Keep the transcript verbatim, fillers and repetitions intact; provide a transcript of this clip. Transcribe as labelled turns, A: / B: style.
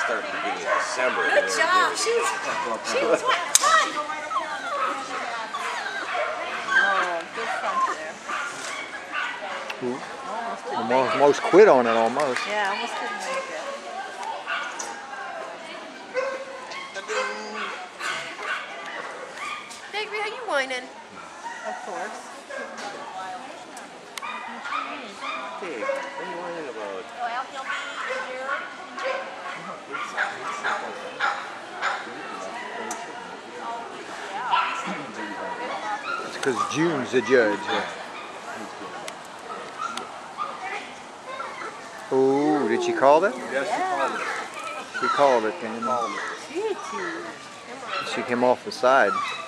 A: start at the beginning of December.
B: Good job. She was, she was fun.
C: Oh, good front there.
D: Ooh. Almost, almost quit on it, almost.
C: Yeah, almost didn't make it.
B: Baby, are you whining?
C: Of course.
A: Hey, what are you whining about?
B: Well, he'll be here.
D: It's because June's the judge. Oh, did she call that?
A: Yes, she called it.
D: She called it. Then. She came off the side.